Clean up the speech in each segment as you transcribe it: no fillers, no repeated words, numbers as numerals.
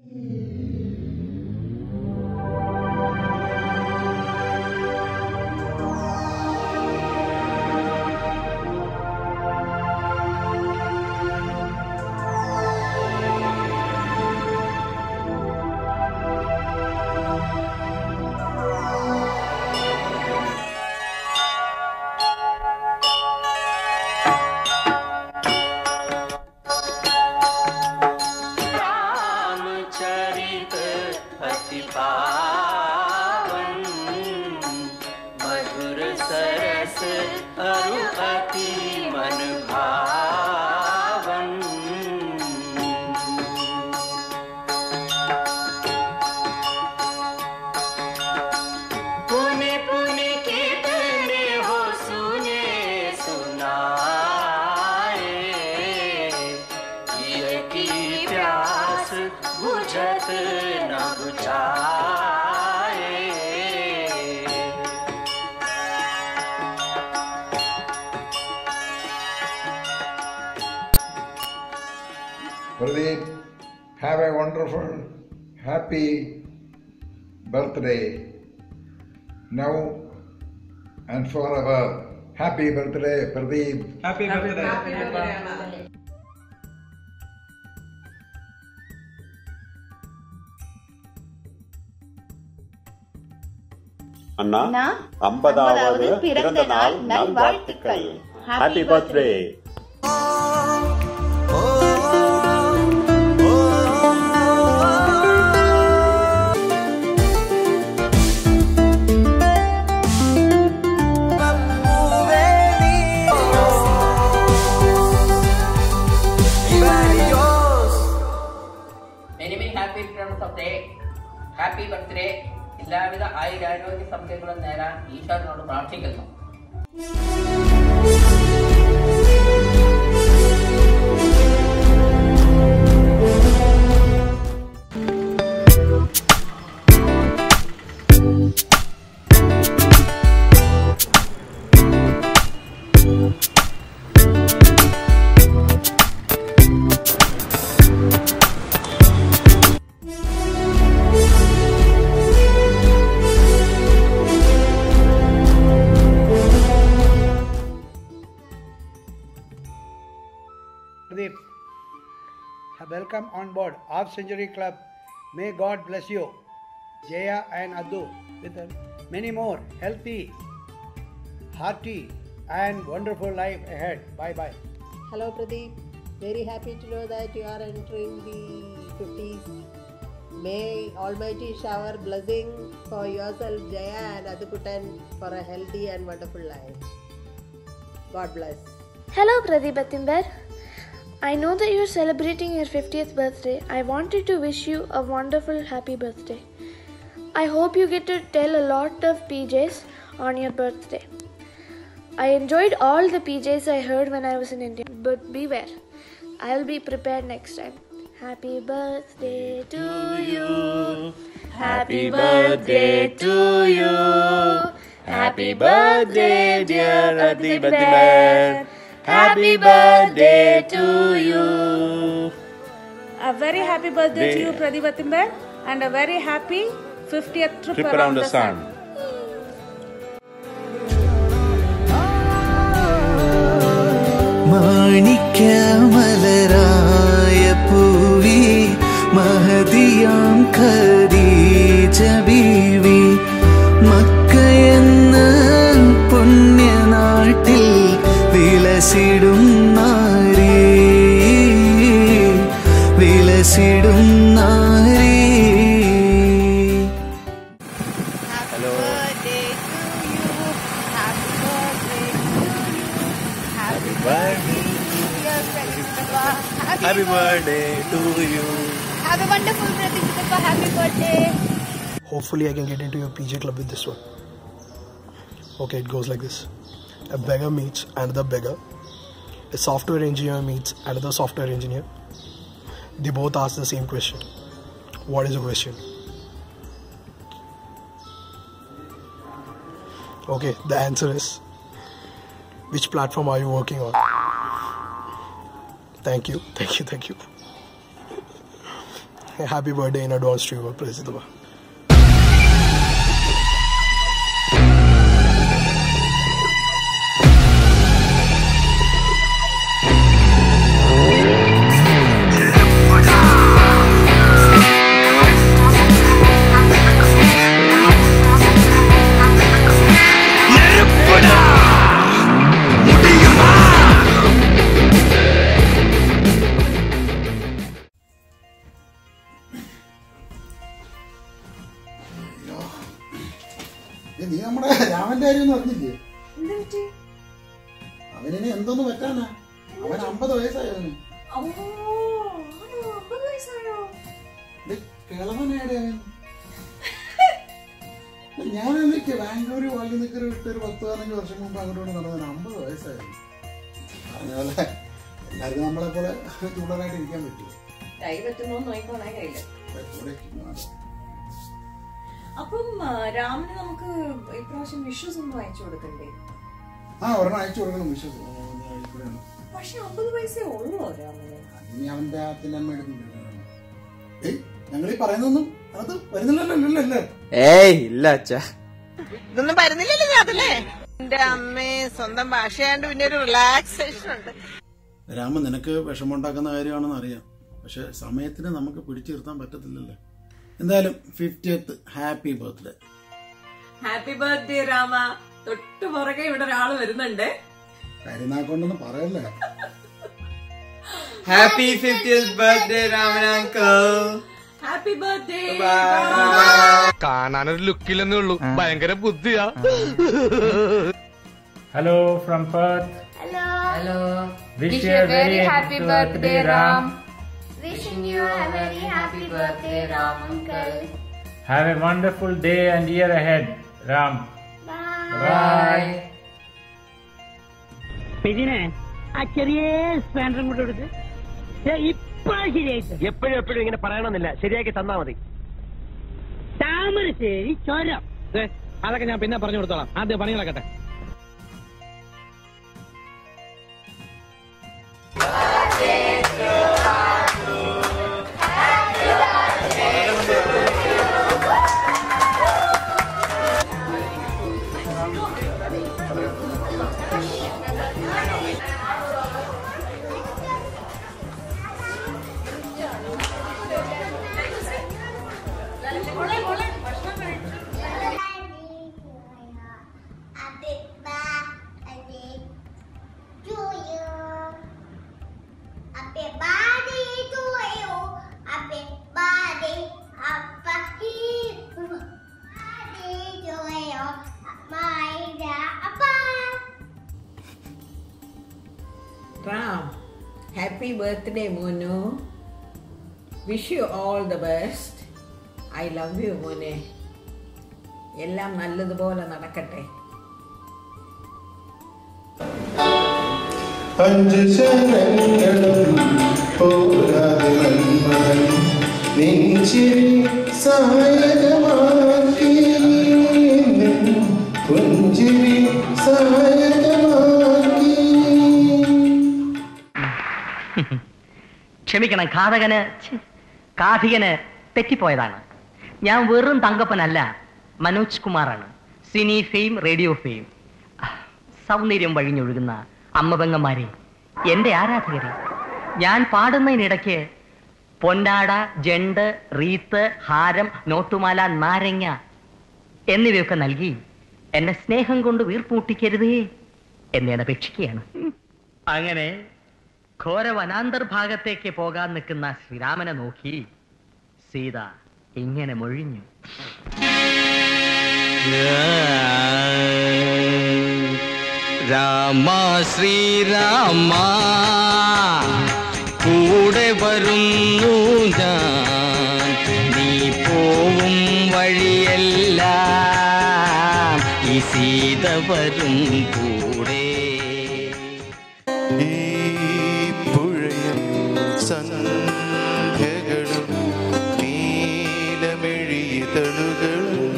Pradeep, have a wonderful, happy birthday now and forever. Happy birthday, Pradeep. Happy birthday. Happy birthday. அண்ணா 50வது பிறந்த நாள் நல்வாழ்த்துக்கள். Happy birthday. Many happy returns of day. Happy birthday. എല്ലാവിധ ആയുരാരോഗ്യ സൗഖ്യങ്ങളും നേരാൻ ഈശ്വരനോട് പ്രാർത്ഥിക്കുന്നു. Pradeep, welcome on board Half Century Club. May God bless you, Jaya and Addu, with many more healthy, hearty and wonderful life ahead. Bye bye. Hello Pradeep, very happy to know that you are entering the 50s. May Almighty shower blessing for yourself, Jaya and Adhukutan, for a healthy and wonderful life. God bless. Hello Pradeep Batimber. I know that you're celebrating your 50th birthday. I wanted to wish you a wonderful happy birthday. I hope you get to tell a lot of PJs on your birthday. I enjoyed all the PJs I heard when I was in India, but beware, I'll be prepared next time. Happy birthday to you. Happy birthday to you. Happy birthday dear Pradeep Batimber. Happy birthday to you. A very happy birthday to you, Pradeep Batimber, and a very happy 50th trip around the sun. മാണിക്യമലരായ പൂവി മഹദിയാം Khadija Beevi മക്കയെന്ന പുണ്യനാട്ടിൽ വിലസിടും Nari വിലസിടും Nari. Hello. Happy birthday to you. Have a wonderful Pradeep Batimber. Happy birthday. Hopefully I can get into your PJ club with this one. Okay, it goes like this. A beggar meets another beggar. A software engineer meets another software engineer. They both ask the same question. What is the question? Okay, the answer is, which platform are you working on? Thank you. happy birthday in advance to you, Prasidaba. നീ നമ്മുടെ രാമന്റെ കാര്യമൊന്നും അറിഞ്ഞില്ലേ? അവനെ എന്തോന്ന് പറ്റാനാ? അവൻ 50 വയസ്സായവന്. കിളവനാടെ അവൻ. ഞാൻ എനിക്ക് ബാംഗ്ലൂർ വാങ്ങി നിൽക്കൊരു വിട്ടൊരു 10-15 വർഷം മുമ്പ് അങ്ങോട്ട് നടന്നവന് 50 വയസ്സായിരുന്നു. പറഞ്ഞ പോലെ എല്ലാവർക്കും നമ്മളെ പോലെ ചൂടനായിട്ട് ഇരിക്കാൻ പറ്റുമോ? അപ്പം രാമന് നമുക്ക് ഇപ്രാവശ്യം വിഷസ് ഒന്നും അയച്ചു കൊടുക്കണ്ടേ? ഒരെണ്ണം അയച്ചു കൊടുക്കണം വിഷസ്. പക്ഷെ 50 വയസ്സേ ഉള്ളൂ രാമന്. ഇനി അവന്റെ അച്ഛനമ്മ എടുക്കുന്നുണ്ട്. ഞങ്ങളീ പറയുന്നൊന്നും അത് വരുന്നില്ലല്ലോ. ഏയ് ഇല്ല അച്ഛാ, ഇതൊന്നും വരുന്നില്ലല്ലോ. അതല്ലേ എന്റെ അമ്മേ, സ്വന്തം ഭാഷയാണ്ട് പിന്നെ ഒരു റിലാക്സേഷൻ ഉണ്ട്. രാമൻ, നിനക്ക് വിഷമമുണ്ടാക്കുന്ന കാര്യമാണെന്ന് അറിയാം, പക്ഷെ സമയത്തിന് നമുക്ക് പിടിച്ചു നിർത്താൻ പറ്റത്തില്ലല്ലോ. എന്തായാലും 50th happy birthday. Happy birthday Rama. തൊട്ട് പുറകെ ഇവിടെ ഒരാള് വരുന്നുണ്ട്. കരിനാക്കൊണ്ടൊന്നും പറയല്ലേ. Happy 50th birthday Raman uncle. Happy birthday. കാണാനൊരു ലുക്കില്ലെന്നേ ഉള്ളൂ, ഭയങ്കര ബുദ്ധിയാ. Hello from Perth. Hello. Wish you a very happy birthday, Ram. Wishing you a very happy birthday, Ram uncle. Have a wonderful day and year ahead, Ram. Bye. ഇതിനെ ആ ചെറിയ സ്പാൻഡറും കൂടെ എടുത്ത് ഇപ്പോഴും ശരിയായിട്ട്. എപ്പോഴും ഇങ്ങനെ പറയണമെന്നില്ല, ശരിയാക്കി തന്നാ മതി. താമരശ്ശേരി ചുരം. അതൊക്കെ ഞാൻ പിന്നെ പറഞ്ഞു കൊടുത്തോളാം, ആദ്യം പണി നടക്കട്ടെ. Ram, happy birthday Monu. Wish you all the best. I love you മോനെ. എല്ലാം നല്ലതുപോലെ നടക്കട്ടെ. 5 ശരങ്ങളും പോരാതെ നന്മകൾ നെഞ്ചിൽ സായകമാക്കി, പുഞ്ചിരി സായകമാക്കി. ക്ഷമിക്കണം, കാഥികന് തെറ്റിപ്പോയതാണ്. ഞാൻ വെറും തങ്കപ്പനല്ല, മനോജ് കുമാറാണ്. Cine fame, radio fame. സൗന്ദര്യം വഴിഞ്ഞൊഴുകുന്ന അമ്മപെങ്ങന്മാരെ, എന്റെ ആരാധകരെ, ഞാൻ പാടുന്നതിനിടയ്ക്ക് പൊന്നാട, ജണ്ട്, റീത്ത്, ഹാരം, നോട്ടുമാല, നാരങ്ങ എന്നിവയൊക്കെ നൽകി എന്നെ സ്നേഹം കൊണ്ട് വീർപ്പൂട്ടിക്കരുതേ എന്ന് ഞാൻ അപേക്ഷിക്കുകയാണ്. അങ്ങനെ ഘോര വനാന്തർഭാഗത്തേക്ക് പോകാൻ നിൽക്കുന്ന ശ്രീരാമനെ നോക്കി സീത ഇങ്ങനെ മൊഴിഞ്ഞു. രാമ ശ്രീരാമ കൂടെ വരുന്നു ഞാൻ, നീ പോവും വഴിയെല്ലാം ഈ സീത വരും കൂടെ. ഈ പുഴയും സന്ധ്യകളും നീലമെഴിതളുകളും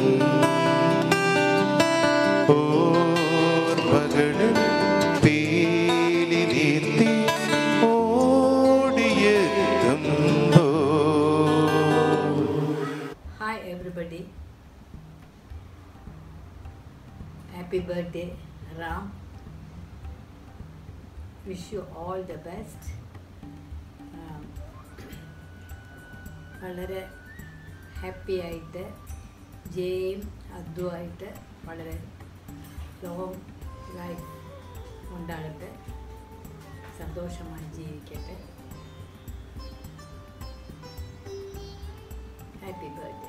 ഓർമ്മകളും പീലി നീർത്തി ഓടിയെത്തുമ്പോ everybody. Happy birthday, Ram. Wish you all the best. വളരെ ഹാപ്പി ആയിട്ട് ജയും അതുമായിട്ട് വളരെ ലോങ് ലൈഫ് ഉണ്ടാകട്ടെ, സന്തോഷമായി ജീവിക്കട്ടെ. Happy birthday.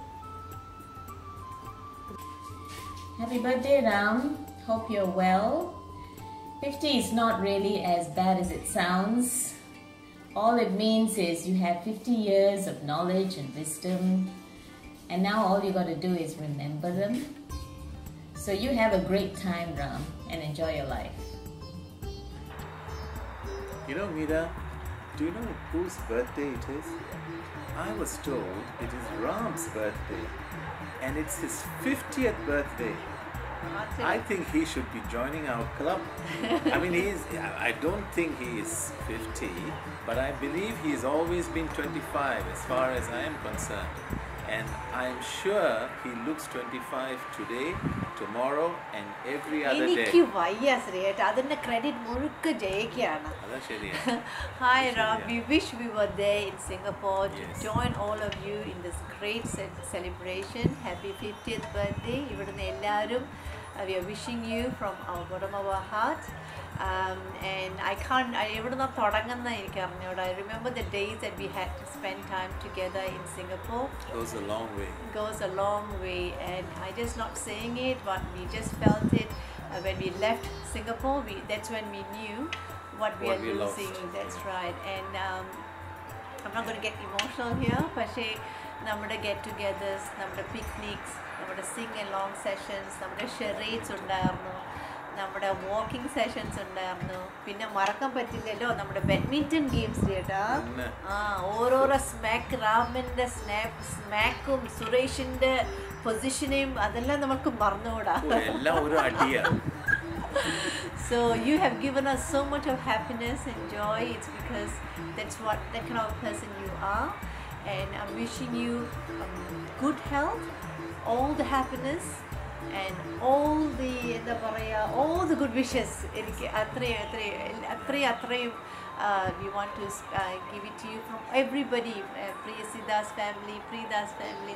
Happy birthday, Ram. Hope you're well. 50 is not really as bad as it sounds. All it means is you have 50 years of knowledge and wisdom, and now all you got to do is remember them. So you have a great time, Ram, and enjoy your life. You know, Meera, do you know whose birthday it is? I was told it is Ram's birthday, and it's his 50th birthday. I think he should be joining our club. I mean, I don't think he is 50, but I believe he's always been 25 as far as I am concerned. And I'm sure he looks 25 today, tomorrow, and every other day. എനിക്ക് വയ്യ ശ്രീയേട്ട, അതിന്റെ credit മുഴുക്ക ജയിക്കാണ്. Hi Ram, we wish we were there in Singapore to join all of you in this great celebration. Happy 50th birthday. ഇവിടുന്ന് എല്ലാവരും we are wishing you from our bottom of our heart. And I എവിടുന്ന തുടങ്ങുന്ന എനിക്ക് അറിഞ്ഞൂടാ. I remember the days that we had to spend time together in Singapore. Goes a long way. Goes a long way, and I just not saying it, but we just felt it when we left Singapore. That's when we knew what we are losing. That's right. And I'm not going to get emotional here, പക്ഷേ നമ്മുടെ get-togethers, നമ്മുടെ picnics, നമ്മുടെ sing-along sessions, നമ്മുടെ charades ഉണ്ടായിരുന്നു, നമ്മുടെ walking sessions ഉണ്ടായിരുന്നു, പിന്നെ മറക്കാൻ പറ്റില്ലല്ലോ നമ്മുടെ ബാഡ്മിന്റൺ ഗെയിംസ് ചേട്ടാ. ഓരോരോ സ്മാക്ക്, രാമന്റെ സ്മാക്കും സുരേഷിന്റെ പൊസിഷനെയും അതെല്ലാം നമുക്ക് മറന്നുകൂടാ. So you have given us so much of happiness and joy. It's because that kind of person you are, and I'm wishing you good health, all the happiness, and all the good wishes. We want to give it to you from everybody. Priyasida's family, Preeda's family,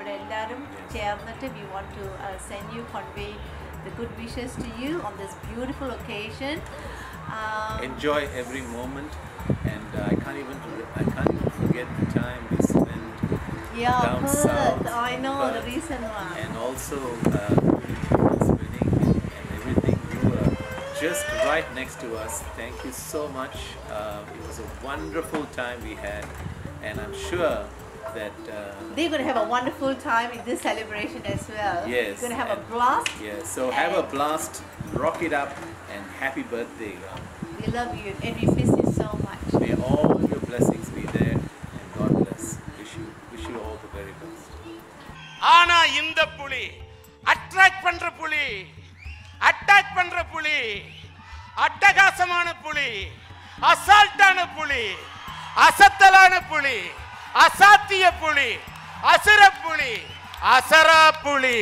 we want to send you, convey the good wishes to you on this beautiful occasion. Enjoy every moment, and I can't even forget the time we spent down south. I know Perth, the reason why. And also spinning and everything. You were just right next to us. Thank you so much. It was a wonderful time we had, and I'm sure that they're going to have a wonderful time in this celebration as well. Yes. You're going to have a blast. Yes. So have a blast, rock it up, and happy birthday, Ram. We love you and we miss you so much. May all your blessings be there, and God bless. Wish you all the very best. ஆனா இந்த புலி attract பண்ற புலி, attack பண்ற புலி, அட்டகாசமான புலி, அசால்ட்டான புலி, அசத்தலான புலி, அசாத்திய புலி, அசுர புலி, அசரா புலி.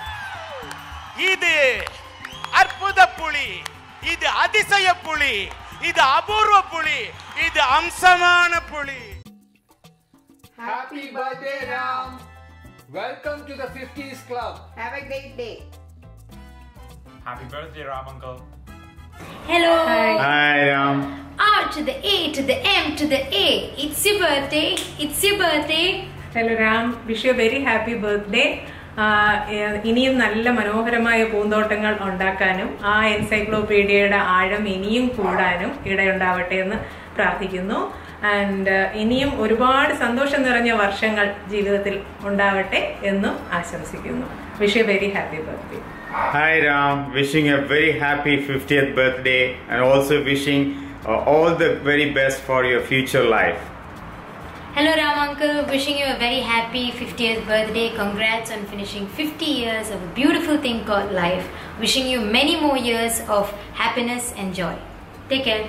இது அற்புத புலி, இது அதிசய புலி, இது அபூர்வ புலி, இது அம்சமான புலி. Happy birthday, Ram. Welcome to the 50s club. Have a great day. Happy birthday, Ram uncle. Hello. Hi, Ram. R to the A to the M to the A. It's your birthday. It's your birthday. Hello, Ram. Wish you a very happy birthday. ഇനിയും നല്ല മനോഹരമായ പൂന്തോട്ടങ്ങൾ ഉണ്ടാക്കാനും ആ എൻസൈക്ലോപീഡിയയുടെ ആഴം ഇനിയും കൂടാനും ഇടയുണ്ടാവട്ടെ എന്ന് പ്രാർത്ഥിക്കുന്നു. ആൻഡ് ഇനിയും ഒരുപാട് സന്തോഷം നിറഞ്ഞ വർഷങ്ങൾ ജീവിതത്തിൽ ഉണ്ടാവട്ടെ എന്നും ആശംസിക്കുന്നു. Wish a very happy birthday. Hi Ram, wishing a very happy 50th birthday and also wishing all the very best for your future life. Hello Ram uncle, wishing you a very happy 50th birthday. Congrats on finishing 50 years of a beautiful thing called life. Wishing you many more years of happiness and joy. Take care.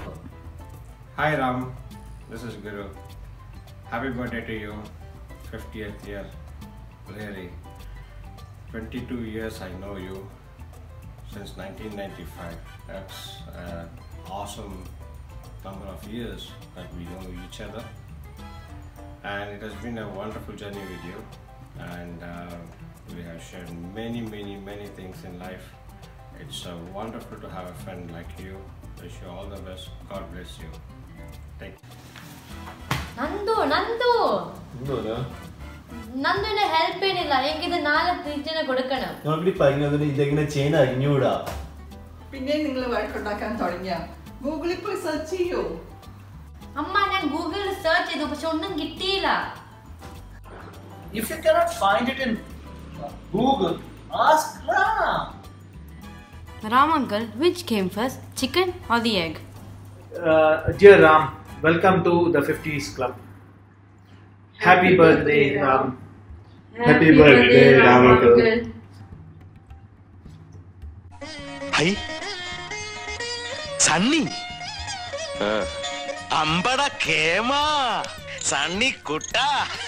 Hi Ram, this is Guru. Happy birthday to you, 50th year. really. 22 years I know you, since 1995. That's an awesome number of years that we know each other. And it has been a wonderful journey with you. And we have shared many things in life. It's wonderful to have a friend like you. Wish you all the best. God bless you. Thank you. Nandu! നന്ദുവിനെ help ചെയ്യണില്ല. എനിക്കിത് 4 ടീച്ചറിനെ കൊടുക്കണം. ഇതെങ്ങനെ ചെയ്യാൻ അറിഞ്ഞൂടാ. പിന്നെ നിങ്ങൾ വഴക്കുണ്ടാക്കാൻ തുടങ്ങിയ ഗൂഗിളിൽ പോയി സെർച്ച് ചെയ്യൂ. അമ്മ ഞാൻ ഗൂഗിളിൽ സെർച്ച് ചെയ്തു, പക്ഷെ ഒന്നും കിട്ടിയില്ല. If you cannot find it in Google, ask Ram. Ram uncle, which came first, chicken or the egg? Dear Ram, welcome to the 50s Club. Happy birthday, Ram. Happy birthday, Ram uncle. Hi. Sunny. Ambada Kema. Sunny Kutta.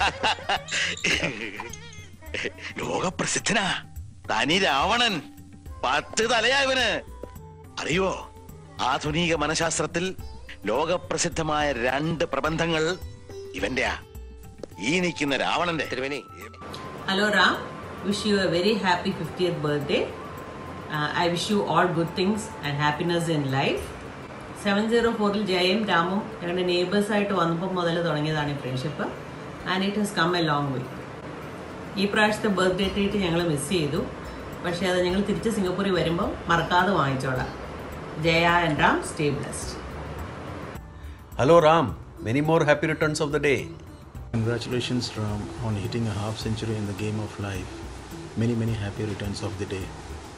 ലോക പ്രസിദ്ധനാ തനി രാവണൻ. 10 തലയാ ഇവന്. അറിയോ, ആധുനിക മനഃശാസ്ത്രത്തിൽ ലോകപ്രസിദ്ധമായ 2 പ്രബന്ധങ്ങൾ ഇവന്റെയാ. ഈ നിൽക്കുന്ന രാവണന്റെ. Hello Ram, wish you a very happy 50th birthday. I wish you all good things and happiness in life. 704-ൽ ജയയും രാമും ഞങ്ങളുടെ നെയ്ബേഴ്സായിട്ട് വന്നപ്പോൾ മുതൽ തുടങ്ങിയതാണ് ഈ friendship. And it has come a long way. ഈ പ്രാവശ്യത്തെ ബർത്ത്ഡേ ട്രീറ്റ് ഞങ്ങൾ മിസ് ചെയ്തു. പക്ഷേ അത് ഞങ്ങൾ തിരിച്ച് സിംഗപ്പൂരിൽ വരുമ്പോൾ മറക്കാതെ വാങ്ങിച്ചോളാം. Jaya and Ram, stay blessed. Hello Ram, many more happy returns of the day. Congratulations Ram on hitting a half century in the game of life. Many happy returns of the day.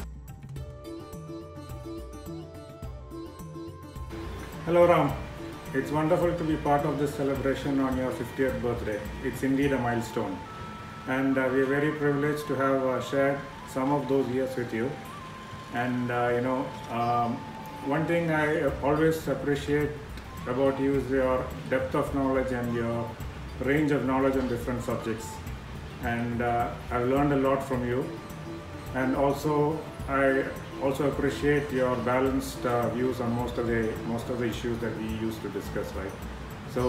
Hello Ram, it's wonderful to be part of this celebration on your 50th birthday. It's indeed a milestone, and we are very privileged to have shared some of those years with you. And one thing I always appreciate about you is your depth of knowledge and your range of knowledge on different subjects. And I've learned a lot from you, and I also appreciate your balanced views on most of the issues that we used to discuss, right? So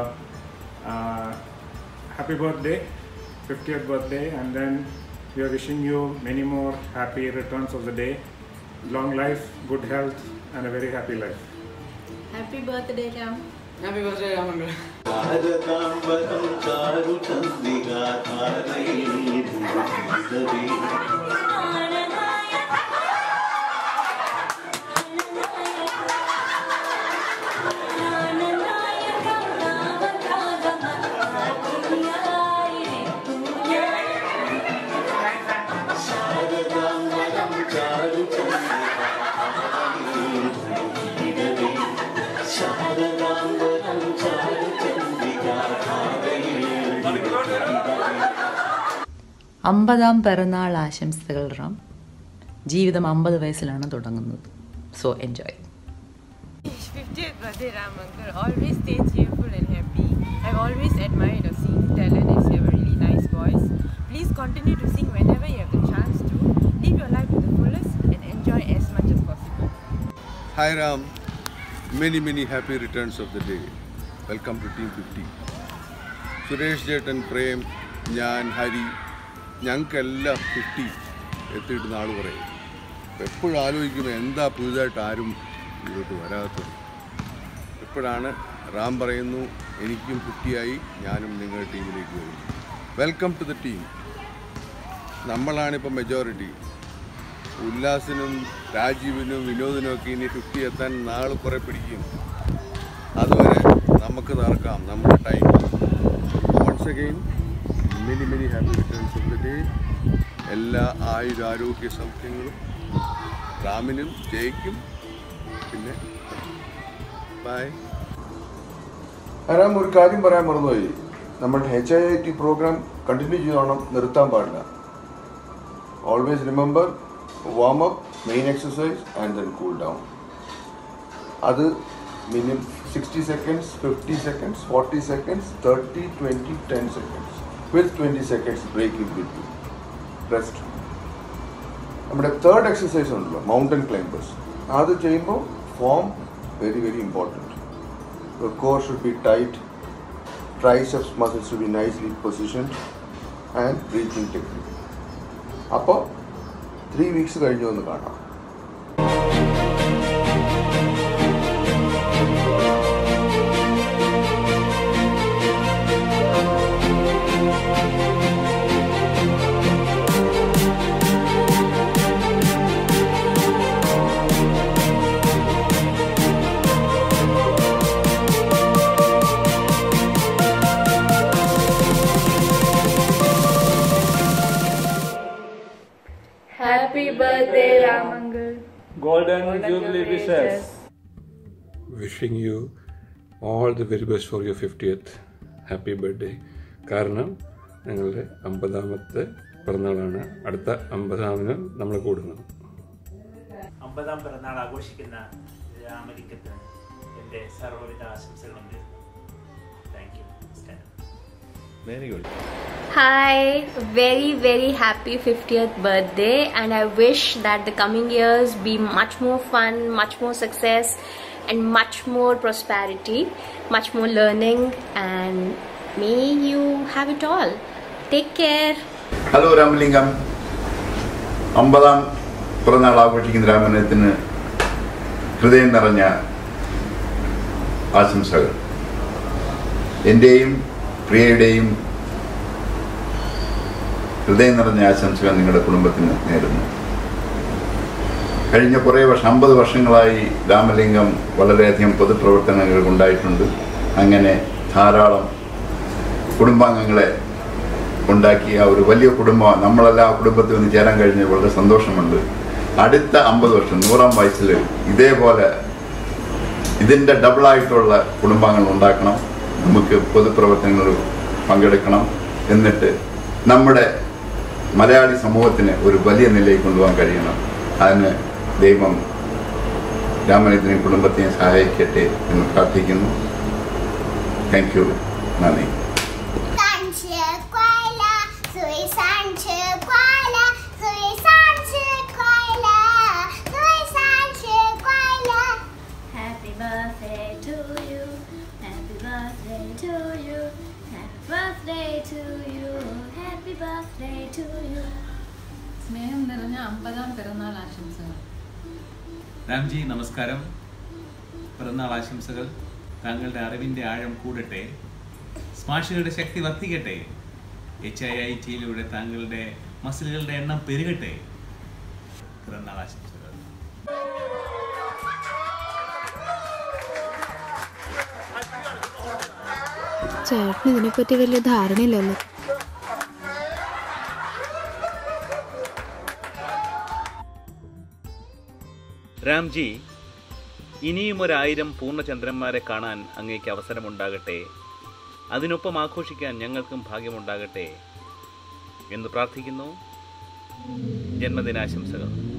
happy birthday, 50th birthday, and then we are wishing you many more happy returns of the day, long life, good health, and a very happy life. Happy birthday Ram. Happy birthday Ram uncle. അമ്പതാം പിറന്നാൾ ആശംസകൾ റാം. ജീവിതം 50 വയസ്സിലാണ് തുടങ്ങുന്നത്. So enjoy. 50th birthday Ram uncle. Always stay cheerful and happy. I've always admired your singing talent as you have a really nice voice. Please continue to sing whenever you have the chance to. Live your life to the fullest and enjoy as much as possible. Hi Ram, many happy returns of the day. Welcome to Team 50. Suresh Jetan, Prem, Nyan, Hari, ഞങ്ങൾക്കെല്ലാം 50 എത്തിയിട്ട് നാൾ പറയും. എപ്പോഴും ആലോചിക്കും എന്താ പുതുതായിട്ട് ആരും ഇങ്ങോട്ട് വരാത്തത്. ഇപ്പോഴാണ് റാം പറയുന്നു എനിക്കും 50 ആയി, ഞാനും നിങ്ങളുടെ ടീമിലേക്ക് വരും. Welcome to the team. നമ്മളാണിപ്പോൾ മെജോറിറ്റി. ഉല്ലാസിനും രാജീവിനും വിനോദിനും ഒക്കെ ഇനി 50 എത്താൻ നാൾ കുറേ പിടിക്കും. അതുവരെ നമുക്ക് തറക്കാം നമ്മുടെ time. Once again many happy returns of the day. എല്ലാ ആയുരാരോഗ്യ സൗഖ്യങ്ങളും റാമിനും ജയിക്കും. പിന്നെ ബൈ. റാം, ഒരു കാര്യം പറയാൻ മറന്നുപോയി. നമ്മൾ HIIT പ്രോഗ്രാം കണ്ടിന്യൂ ചെയ്യണം, നിർത്താൻ പാടില്ല. Always remember warm up, main exercise and then cool down. അത് minimum 60 seconds, 50 seconds, 40 seconds, 30, 20, 10 seconds. with 20 seconds break in between. Rest. നമ്മുടെ തേർഡ് എക്സസൈസ് ഉണ്ടല്ലോ, മൗണ്ടൻ ക്ലൈംബേഴ്സ്. അത് ചെയ്യുമ്പോൾ form very very important. Your core should be tight, triceps muscles should be nicely positioned, and breathing technique. അപ്പോൾ 3 weeks കഴിഞ്ഞു എന്ന് കാണാം. Happy birthday, Ramangal. Golden Jubilee wishes. Wishing you all the very best for your 50th happy birthday. കാരണം ഞങ്ങളുടെ 50ാമത്തെ പിറന്നാളാണ്. അടുത്ത 50ാമിന് നമ്മൾ കൂടുന്നത്. 50ാം പിറന്നാൾ ആഘോഷിക്കുന്ന രാമലിംഗത്തിന് എൻ്റെ സർവ്വവിധ ആശംസകളും നേരുന്നു. Thank you. Very good. Hi, very happy 50th birthday, and I wish that the coming years be much more fun, much more success, and much more prosperity, much more learning, and may you have it all. Take care. Hello Ramalingam. 50ാം പിറന്നാൾ ആഘോഷിക്കുന്ന രാമലിംഗത്തിന് ഹൃദയം നിറഞ്ഞ ആശംസകൾ. എൻ്റെയും പ്രിയയുടെയും ഹൃദയം നിറഞ്ഞ ആശംസകൾ നിങ്ങളുടെ കുടുംബത്തിന് നേരുന്നു. കഴിഞ്ഞ കുറേ 50 വർഷങ്ങളായി രാമലിംഗം വളരെയധികം പൊതുപ്രവർത്തനങ്ങൾ ഉണ്ടായിട്ടുണ്ട്. അങ്ങനെ ധാരാളം കുടുംബാംഗങ്ങളെ ഉണ്ടാക്കിയ ഒരു വലിയ കുടുംബം നമ്മളെല്ലാം ആ കുടുംബത്തിൽ ഒന്ന് ചേരാൻ കഴിഞ്ഞ വളരെ സന്തോഷമുണ്ട്. അടുത്ത 50 വർഷം 100ാം വയസ്സിൽ ഇതേപോലെ ഇതിൻ്റെ ഡബിളായിട്ടുള്ള കുടുംബാംഗങ്ങൾ ഉണ്ടാക്കണം. നമുക്ക് പൊതുപ്രവർത്തനങ്ങളിൽ പങ്കെടുക്കണം. എന്നിട്ട് നമ്മുടെ മലയാളി സമൂഹത്തിന് ഒരു വലിയ നിലയിൽ കൊണ്ടുപോകാൻ കഴിയണം. അതിന് ദൈവം രാമലിംഗത്തിനെയും കുടുംബത്തെയും സഹായിക്കട്ടെ എന്ന് പ്രാർത്ഥിക്കുന്നു. Thank you. നന്ദി. സ്നേഹം നിറഞ്ഞ 50ാം പിറന്നാൾ ആശംസകൾ. രാംജി നമസ്കാരം. പിറന്നാൾ ആശംസകൾ. താങ്കളുടെ അറിവിൻ്റെ ആഴം കൂടട്ടെ, സ്മാഷുകളുടെ ശക്തി വർദ്ധിക്കട്ടെ, HIIT-യിലൂടെ താങ്കളുടെ മസിലുകളുടെ എണ്ണം പെരുകട്ടെ. പിറന്നാൾ ആശംസകൾ. ചേട്ടന് ഇതിനെപ്പറ്റി വലിയ ധാരണയില്ലല്ലോ. രാംജി, ഇനിയും 1000 പൂർണ്ണചന്ദ്രന്മാരെ കാണാൻ അങ്ങേക്ക് അവസരമുണ്ടാകട്ടെ. അതിനൊപ്പം ആഘോഷിക്കാൻ ഞങ്ങൾക്കും ഭാഗ്യമുണ്ടാകട്ടെ എന്ന് പ്രാർത്ഥിക്കുന്നു. ജന്മദിനാശംസകൾ.